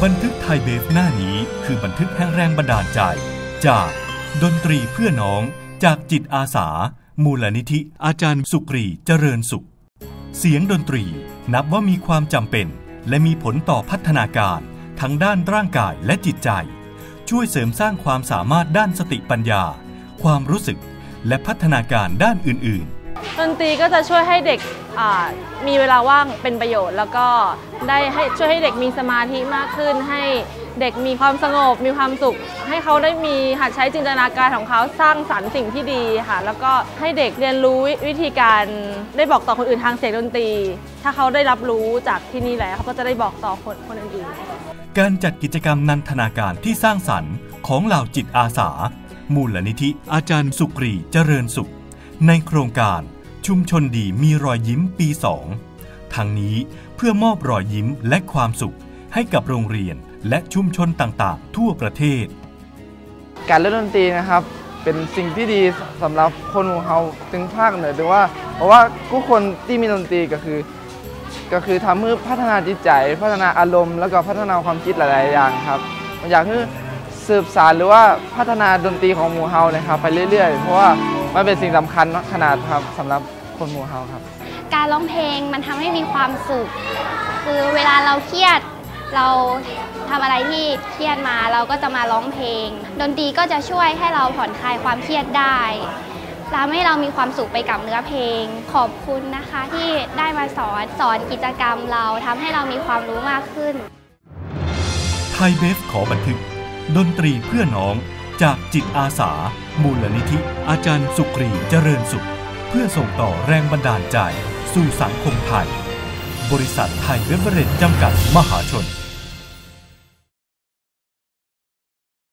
บันทึกไทยเบฟหน้านี้คือบันทึกแห่งแรงบันดาลใจจากดนตรีเพื่อน้องจากจิตอาสามูลนิธิอาจารย์สุกรีเจริญสุขเสียงดนตรีนับว่ามีความจำเป็นและมีผลต่อพัฒนาการทั้งด้านร่างกายและจิตใจช่วยเสริมสร้างความสามารถด้านสติปัญญาความรู้สึกและพัฒนาการด้านอื่นดนตรีก็จะช่วยให้เด็กมีเวลาว่างเป็นประโยชน์แล้วก็ได้ช่วยให้เด็กมีสมาธิมากขึ้นให้เด็กมีความสงบมีความสุขให้เขาได้มีหัดใช้จินตนาการของเขาสร้างสรรค์สิ่งที่ดีค่ะแล้วก็ให้เด็กเรียนรู้วิธีการได้บอกต่อคนอื่นทางเสียงดนตรีถ้าเขาได้รับรู้จากที่นี่แล้วเขาก็จะได้บอกต่อคนอื่นๆการจัดกิจกรรมนันทนาการที่สร้างสรรค์ของเหล่าจิตอาสามูลนิธิอาจารย์สุกรีเจริญสุขในโครงการชุมชนดีมีรอยยิ้มปี 2ทั้งนี้เพื่อมอบรอยยิ้มและความสุขให้กับโรงเรียนและชุมชนต่างๆทั่วประเทศการเล่นดนตรีนะครับเป็นสิ่งที่ดีสำหรับคนของเราถึงภาคเหนือถึงว่าเพราะว่าทุกคนที่มีดนตรีก็คือทำให้พัฒนาจิตใจพัฒนาอารมณ์แล้วก็พัฒนาความคิดหลายๆอย่างครับอยากให้สืบสานหรือว่าพัฒนาดนตรีของหมู่เฮานะครับไปเรื่อยๆเพราะว่ามันเป็นสิ่งสำคัญขนาดครับสำหรับคนหมู่เฮาครับการร้องเพลงมันทำให้มีความสุขคือเวลาเราเครียดเราทำอะไรที่เครียดมาเราก็จะมาร้องเพลงดนตรีก็จะช่วยให้เราผ่อนคลายความเครียดได้ทำให้เรามีความสุขไปกับเนื้อเพลงขอบคุณนะคะที่ได้มาสอนกิจกรรมเราทำให้เรามีความรู้มากขึ้นไทยเบฟขอบันทึกดนตรีเพื่อน้องจากจิตอาสามูลนิธิอาจารย์สุกรีเจริญสุขเพื่อส่งต่อแรงบันดาลใจสู่สังคมไทยบริษัทไทยเบฟเวอเรจจำกัดมหาชน